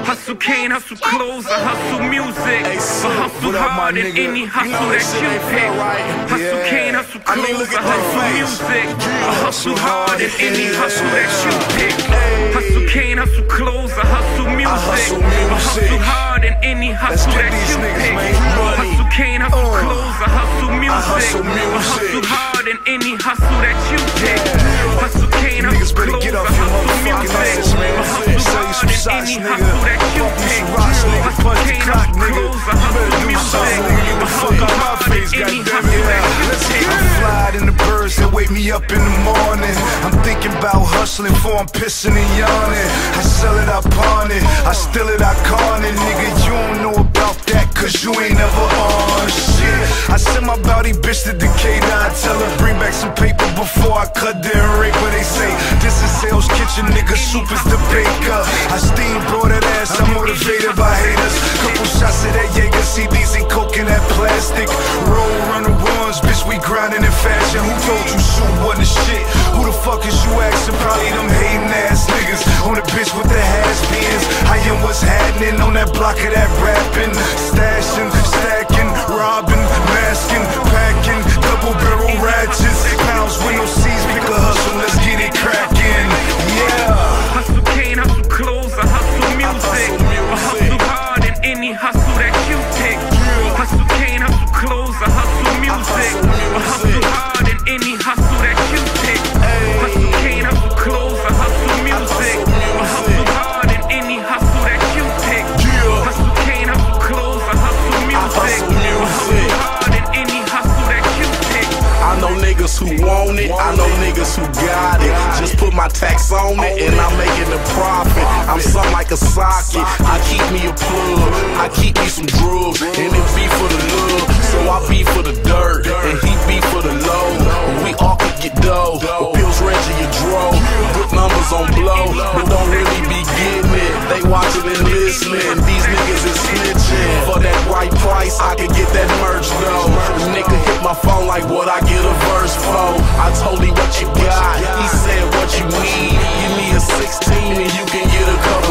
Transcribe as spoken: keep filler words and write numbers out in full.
Hustle cane, hustle clothes, I hustle music. I hustle hard in any hustle that you pick. Hustle cane, hustle clothes, I hustle music. I hustle hard in any hustle that you pick. Hustle cane, hustle clothes, I hustle music. I hustle hard in any hustle that you pick. Hustle cane, hustle clothes, I hustle music. I hustle hard in any hustle that you pick. Hustle cane, hustle clothes, I hustle music. I hustle hard in any hustle that you pick. Hustle cane, hustle clothes, I hustle music. I hustle hard in any hustle that you pick. I'm flying in the birds that wake me up in the morning. I'm thinking about hustling before I'm pissing and yawning. I sell it, I pawn it, I steal it, I con it. Nigga, you don't know about that cause you ain't never on shit. I send my body bitch to Decatur, I tell her bring back some paper before I cut their rape. But they say, this is Hell's Kitchen, nigga, soup is the baker. I steam brought that ass, I'm motivated by haters. Couple shots of that Jaeger, C Ds and coke in that plastic. Roll runner ones, bitch, we grinding in fashion. Who told you shoot wasn't shit? Who the fuck is you asking? Probably them hating ass niggas on the bitch with the has-beens. I am what's happening on that block of that rapping. Stashing, stacking, robbing, masking, packing, double barrel ratchets, pounds with no C's, pick a hustle, let's get it cracking. Yeah. Hustle cane, hustle clothes, I hustle music. I hustle hard in any hustle that you pick. Hustle cane, hustle clothes, I hustle music. I hustle hard in any hustle that you pick. Hustle cane, hustle clothes, I hustle music. I hustle hard in any hustle that you pick. Hustle cane, hustle clothes, I hustle music. I hustle hard in any hustle that you pick. I know niggas who want it, I know niggas who got it. Just put my tax on it and I'm making a profit. I'm something like a socket, I keep me a plug, I keep me some drugs, and it be for the love. So I be for the dirt, and he be for the low. We all could get dough, but pills Reggie your dro. Put numbers on blow, but don't really be getting it. They watching and listening, these niggas is snitching. For that right price, I could get that merch though. Nigga hit my phone like what I get a verse for. I told him what you got, he said what you need. Give me a sixteen and you can get a couple